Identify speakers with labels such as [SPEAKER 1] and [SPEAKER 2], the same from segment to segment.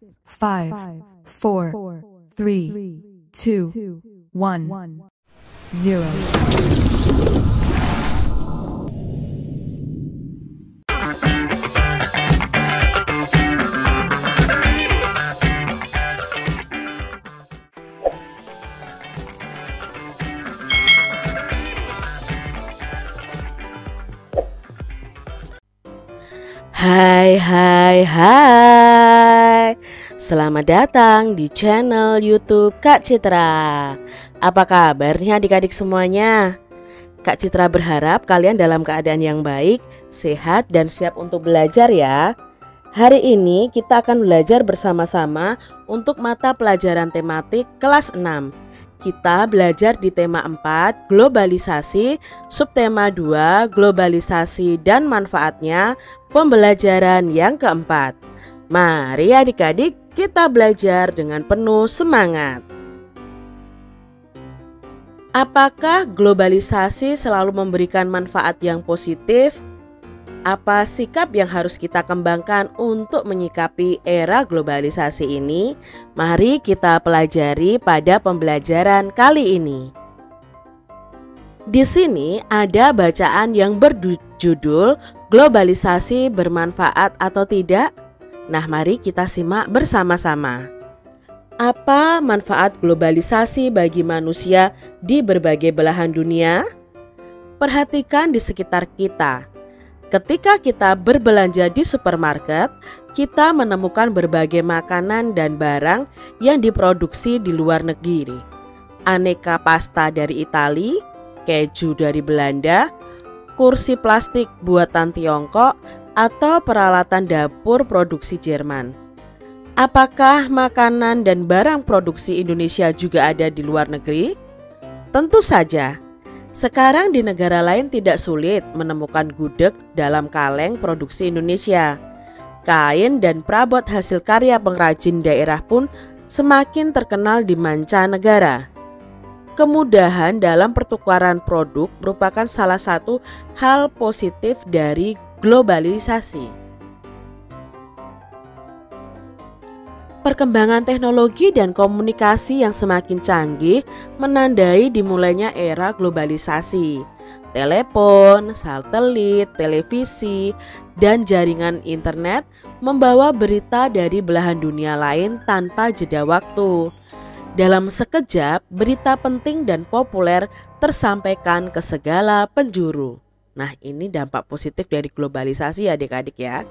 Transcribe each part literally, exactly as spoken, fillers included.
[SPEAKER 1] five, four, three, two, one, zero.
[SPEAKER 2] Hai hai hai, selamat datang di channel YouTube Kak Citra. Apa kabarnya adik-adik semuanya? Kak Citra berharap kalian dalam keadaan yang baik, sehat dan siap untuk belajar ya. Hari ini kita akan belajar bersama-sama untuk mata pelajaran tematik kelas enam. Kita belajar di tema empat, globalisasi, subtema dua, globalisasi dan manfaatnya, pembelajaran yang keempat. Mari adik-adik kita belajar dengan penuh semangat. Apakah globalisasi selalu memberikan manfaat yang positif? Apa sikap yang harus kita kembangkan untuk menyikapi era globalisasi ini? Mari kita pelajari pada pembelajaran kali ini. Di sini ada bacaan yang berjudul globalisasi bermanfaat atau tidak? Nah, mari kita simak bersama-sama. Apa manfaat globalisasi bagi manusia di berbagai belahan dunia? Perhatikan di sekitar kita. Ketika kita berbelanja di supermarket, kita menemukan berbagai makanan dan barang yang diproduksi di luar negeri. Aneka pasta dari Italia, keju dari Belanda, kursi plastik buatan Tiongkok, atau peralatan dapur produksi Jerman. Apakah makanan dan barang produksi Indonesia juga ada di luar negeri? Tentu saja. Sekarang di negara lain tidak sulit menemukan gudeg dalam kaleng produksi Indonesia. Kain dan perabot hasil karya pengrajin daerah pun semakin terkenal di mancanegara. Kemudahan dalam pertukaran produk merupakan salah satu hal positif dari globalisasi. Perkembangan teknologi dan komunikasi yang semakin canggih menandai dimulainya era globalisasi. Telepon, satelit, televisi, dan jaringan internet membawa berita dari belahan dunia lain tanpa jeda waktu. Dalam sekejap, berita penting dan populer tersampaikan ke segala penjuru. Nah, ini dampak positif dari globalisasi ya adik-adik ya.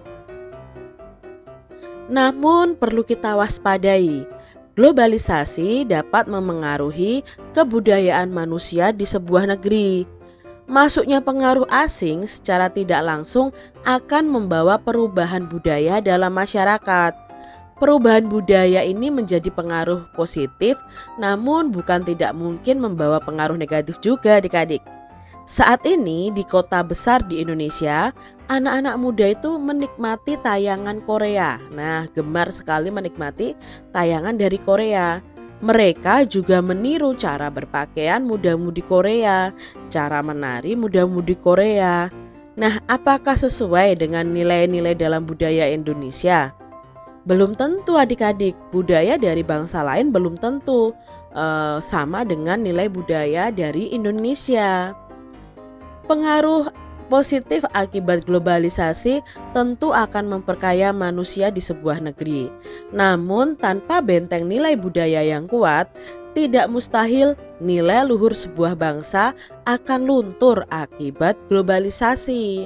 [SPEAKER 2] Namun perlu kita waspadai, globalisasi dapat memengaruhi kebudayaan manusia di sebuah negeri. Masuknya pengaruh asing secara tidak langsung akan membawa perubahan budaya dalam masyarakat. Perubahan budaya ini menjadi pengaruh positif, namun bukan tidak mungkin membawa pengaruh negatif juga adik-adik. Saat ini di kota besar di Indonesia, anak-anak muda itu menikmati tayangan Korea. Nah, gemar sekali menikmati tayangan dari Korea. Mereka juga meniru cara berpakaian muda-mudi Korea, cara menari muda-mudi Korea. Nah, apakah sesuai dengan nilai-nilai dalam budaya Indonesia? Belum tentu adik-adik, budaya dari bangsa lain belum tentu uh, sama dengan nilai budaya dari Indonesia. Pengaruh positif akibat globalisasi tentu akan memperkaya manusia di sebuah negeri. Namun tanpa benteng nilai budaya yang kuat, tidak mustahil nilai luhur sebuah bangsa akan luntur akibat globalisasi.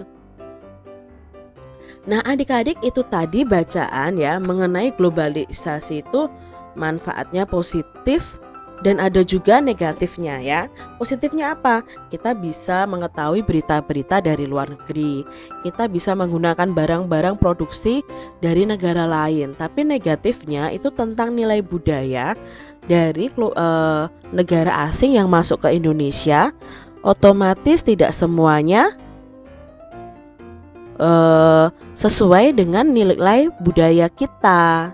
[SPEAKER 2] Nah adik-adik, itu tadi bacaan ya mengenai globalisasi itu manfaatnya positif dan ada juga negatifnya ya. Positifnya apa? Kita bisa mengetahui berita-berita dari luar negeri. Kita bisa menggunakan barang-barang produksi dari negara lain. Tapi negatifnya itu tentang nilai budaya dari uh, negara asing yang masuk ke Indonesia. Otomatis tidak semuanya uh, sesuai dengan nilai budaya kita.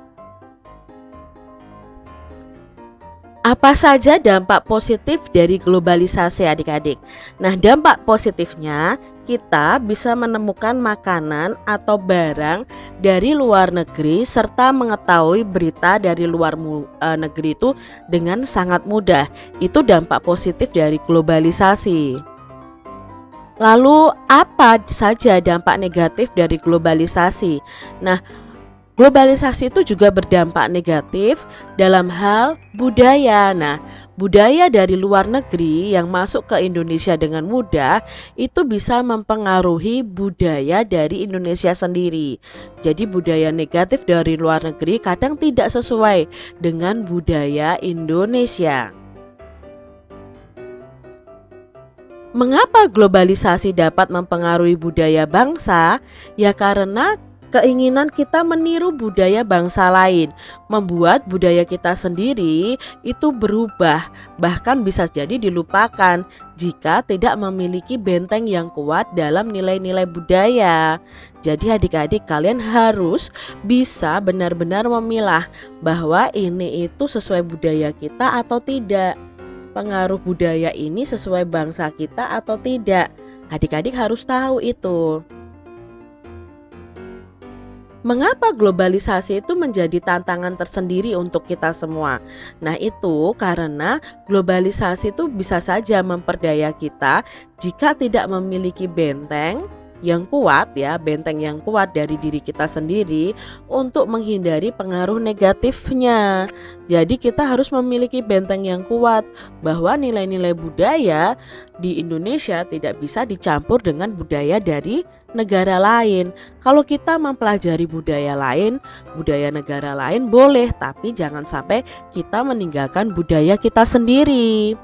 [SPEAKER 2] Apa saja dampak positif dari globalisasi adik-adik? Nah, dampak positifnya kita bisa menemukan makanan atau barang dari luar negeri serta mengetahui berita dari luar negeri itu dengan sangat mudah. Itu dampak positif dari globalisasi. Lalu apa saja dampak negatif dari globalisasi? Nah, globalisasi itu juga berdampak negatif dalam hal budaya. Nah, budaya dari luar negeri yang masuk ke Indonesia dengan mudah itu bisa mempengaruhi budaya dari Indonesia sendiri. Jadi budaya negatif dari luar negeri kadang tidak sesuai dengan budaya Indonesia. Mengapa globalisasi dapat mempengaruhi budaya bangsa? Ya karena keinginan kita meniru budaya bangsa lain, membuat budaya kita sendiri itu berubah, bahkan bisa jadi dilupakan jika tidak memiliki benteng yang kuat dalam nilai-nilai budaya. Jadi adik-adik, kalian harus bisa benar-benar memilah bahwa ini itu sesuai budaya kita atau tidak. Pengaruh budaya ini sesuai bangsa kita atau tidak. Adik-adik harus tahu itu. Mengapa globalisasi itu menjadi tantangan tersendiri untuk kita semua? Nah, itu karena globalisasi itu bisa saja memperdaya kita jika tidak memiliki benteng yang kuat, ya, benteng yang kuat dari diri kita sendiri untuk menghindari pengaruh negatifnya. Jadi kita harus memiliki benteng yang kuat bahwa nilai-nilai budaya di Indonesia tidak bisa dicampur dengan budaya dari negara lain. Kalau kita mempelajari budaya lain, budaya negara lain boleh, tapi jangan sampai kita meninggalkan budaya kita sendiri.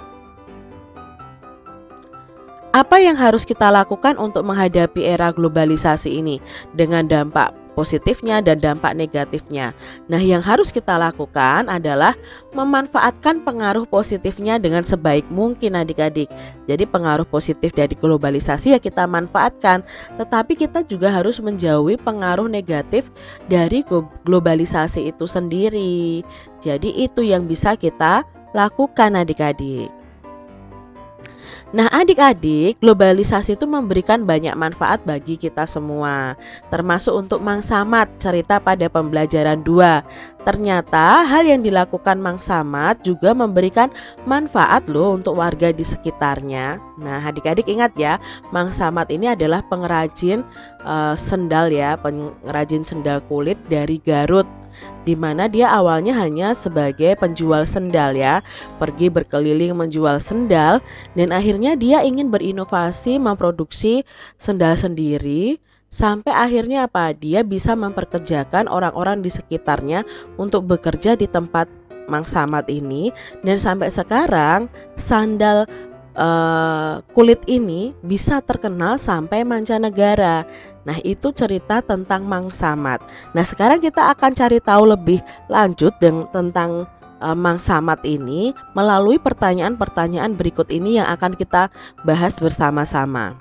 [SPEAKER 2] Apa yang harus kita lakukan untuk menghadapi era globalisasi ini dengan dampak positifnya dan dampak negatifnya? Nah, yang harus kita lakukan adalah memanfaatkan pengaruh positifnya dengan sebaik mungkin adik-adik. Jadi pengaruh positif dari globalisasi ya kita manfaatkan, tetapi kita juga harus menjauhi pengaruh negatif dari globalisasi itu sendiri. Jadi itu yang bisa kita lakukan adik-adik. Nah adik-adik, globalisasi itu memberikan banyak manfaat bagi kita semua, termasuk untuk Mang Samad, cerita pada pembelajaran dua. Ternyata hal yang dilakukan Mang Samad juga memberikan manfaat loh untuk warga di sekitarnya. Nah adik-adik ingat ya, Mang Samad ini adalah pengrajin uh, sendal ya, pengrajin sendal kulit dari Garut, di mana dia awalnya hanya sebagai penjual sendal ya, pergi berkeliling menjual sendal, dan akhirnya dia ingin berinovasi memproduksi sendal sendiri, sampai akhirnya apa? Dia bisa memperkerjakan orang-orang di sekitarnya untuk bekerja di tempat Mang Samad ini, dan sampai sekarang sandal Uh, kulit ini bisa terkenal sampai mancanegara. Nah itu cerita tentang Mang Samad. Nah sekarang kita akan cari tahu lebih lanjut dengan, tentang uh, Mang Samad ini melalui pertanyaan-pertanyaan berikut ini yang akan kita bahas bersama-sama.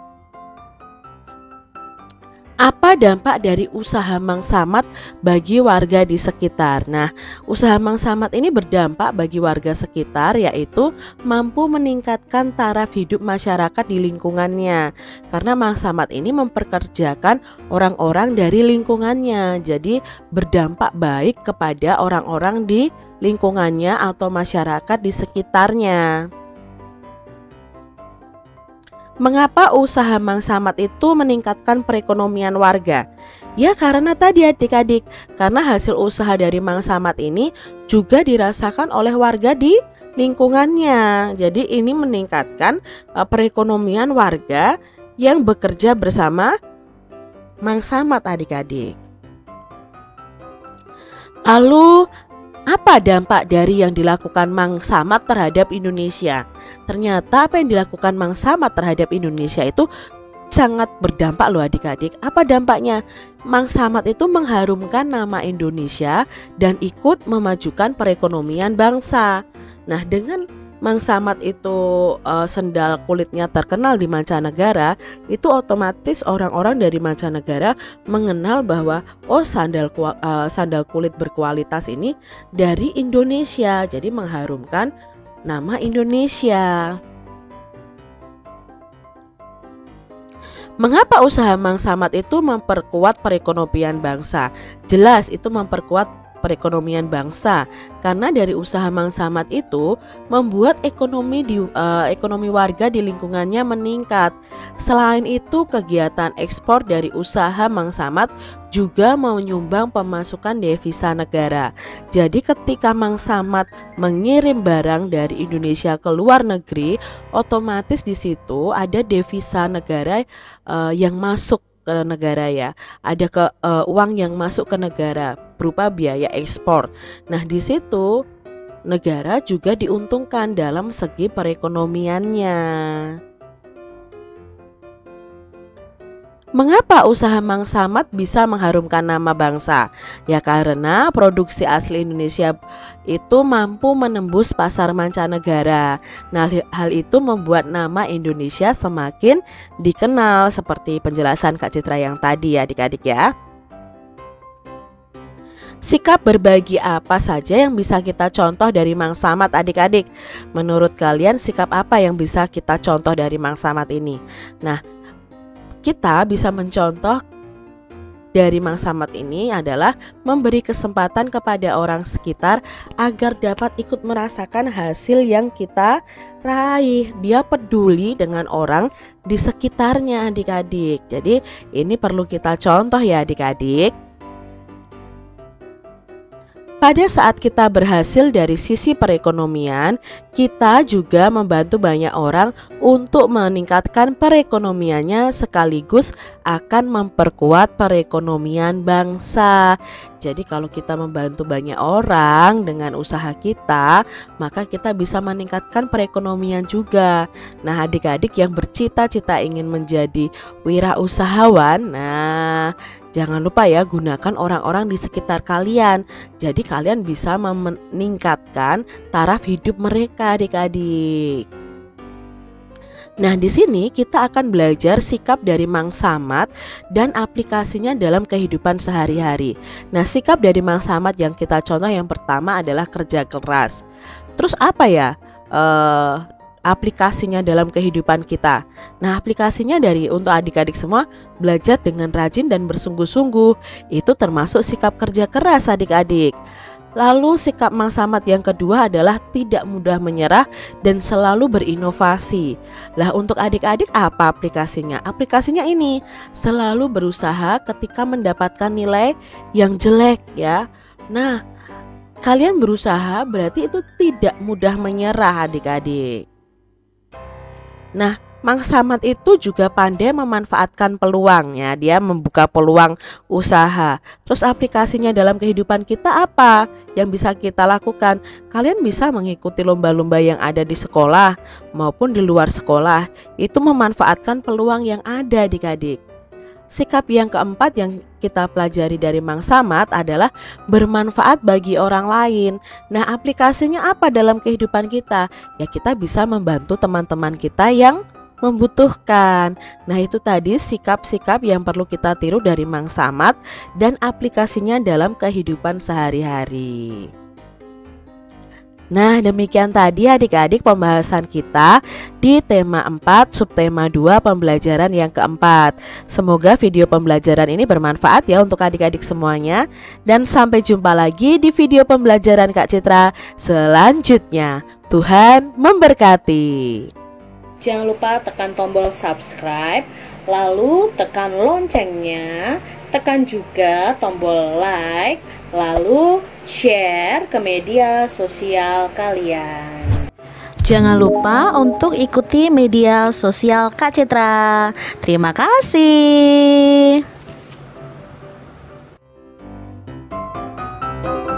[SPEAKER 2] Apa dampak dari usaha Mang Samad bagi warga di sekitar? Nah, usaha Mang Samad ini berdampak bagi warga sekitar, yaitu mampu meningkatkan taraf hidup masyarakat di lingkungannya. Karena Mang Samad ini memperkerjakan orang-orang dari lingkungannya, jadi berdampak baik kepada orang-orang di lingkungannya atau masyarakat di sekitarnya. Mengapa usaha Mang Samad itu meningkatkan perekonomian warga? Ya karena tadi adik-adik, karena hasil usaha dari Mang Samad ini juga dirasakan oleh warga di lingkungannya. Jadi ini meningkatkan uh, perekonomian warga yang bekerja bersama Mang Samad adik-adik. Lalu apa dampak dari yang dilakukan Mang Samad terhadap Indonesia? Ternyata apa yang dilakukan Mang Samad terhadap Indonesia itu sangat berdampak loh adik-adik. Apa dampaknya? Mang Samad itu mengharumkan nama Indonesia dan ikut memajukan perekonomian bangsa. Nah dengan Mang Samad itu uh, sendal kulitnya terkenal di mancanegara, itu otomatis orang-orang dari mancanegara mengenal bahwa oh sandal uh, sandal kulit berkualitas ini dari Indonesia, jadi mengharumkan nama Indonesia. Mengapa usaha Mang Samad itu memperkuat perekonomian bangsa? Jelas itu memperkuat perekonomian bangsa, karena dari usaha Mang Samad itu membuat ekonomi di uh, ekonomi warga di lingkungannya meningkat. Selain itu, kegiatan ekspor dari usaha Mang Samad juga menyumbang pemasukan devisa negara. Jadi ketika Mang Samad mengirim barang dari Indonesia ke luar negeri, otomatis di situ ada devisa negara uh, yang masuk ke negara ya, ada ke uh, uang yang masuk ke negara berupa biaya ekspor. Nah, di situ negara juga diuntungkan dalam segi perekonomiannya. Mengapa usaha Mang Samad bisa mengharumkan nama bangsa? Ya karena produksi asli Indonesia itu mampu menembus pasar mancanegara. Nah, hal itu membuat nama Indonesia semakin dikenal seperti penjelasan Kak Citra yang tadi ya adik-adik ya. Sikap berbagi apa saja yang bisa kita contoh dari Mang Samad adik-adik? Menurut kalian sikap apa yang bisa kita contoh dari Mang Samad ini? Nah, kita bisa mencontoh dari Mang Samad ini adalah memberi kesempatan kepada orang sekitar agar dapat ikut merasakan hasil yang kita raih. Dia peduli dengan orang di sekitarnya adik-adik. Jadi ini perlu kita contoh ya adik-adik. Pada saat kita berhasil dari sisi perekonomian, kita juga membantu banyak orang untuk meningkatkan perekonomiannya sekaligus akan memperkuat perekonomian bangsa. Jadi kalau kita membantu banyak orang dengan usaha kita, maka kita bisa meningkatkan perekonomian juga. Nah, adik-adik yang bercita-cita ingin menjadi wirausahawan, nah jangan lupa ya gunakan orang-orang di sekitar kalian. Jadi kalian bisa meningkatkan taraf hidup mereka adik-adik. Nah, di sini kita akan belajar sikap dari Mang Samad dan aplikasinya dalam kehidupan sehari-hari. Nah, sikap dari Mang Samad yang kita contoh yang pertama adalah kerja keras. Terus apa ya? Eh, aplikasinya dalam kehidupan kita. Nah, aplikasinya dari untuk adik-adik semua belajar dengan rajin dan bersungguh-sungguh. Itu termasuk sikap kerja keras adik-adik. Lalu sikap Mang Samad yang kedua adalah tidak mudah menyerah dan selalu berinovasi. Lah untuk adik-adik apa aplikasinya? Aplikasinya ini selalu berusaha ketika mendapatkan nilai yang jelek ya. Nah, kalian berusaha berarti itu tidak mudah menyerah adik-adik. Nah, Mang Samad itu juga pandai memanfaatkan peluangnya. Dia membuka peluang usaha. Terus aplikasinya dalam kehidupan kita apa yang bisa kita lakukan? Kalian bisa mengikuti lomba-lomba yang ada di sekolah maupun di luar sekolah. Itu memanfaatkan peluang yang ada adik-adik. Sikap yang keempat yang kita pelajari dari Mang Samad adalah bermanfaat bagi orang lain. Nah, aplikasinya apa dalam kehidupan kita? Ya, kita bisa membantu teman-teman kita yang membutuhkan. Nah, itu tadi sikap-sikap yang perlu kita tiru dari Mang Samad dan aplikasinya dalam kehidupan sehari-hari. Nah, demikian tadi adik-adik pembahasan kita di tema empat subtema dua pembelajaran yang keempat. Semoga video pembelajaran ini bermanfaat ya untuk adik-adik semuanya. Dan sampai jumpa lagi di video pembelajaran Kak Citra selanjutnya. Tuhan memberkati.
[SPEAKER 3] Jangan lupa tekan tombol subscribe, lalu tekan loncengnya, tekan juga tombol like, lalu share ke media sosial kalian.
[SPEAKER 4] Jangan lupa untuk ikuti media sosial Kak Citra. Terima kasih.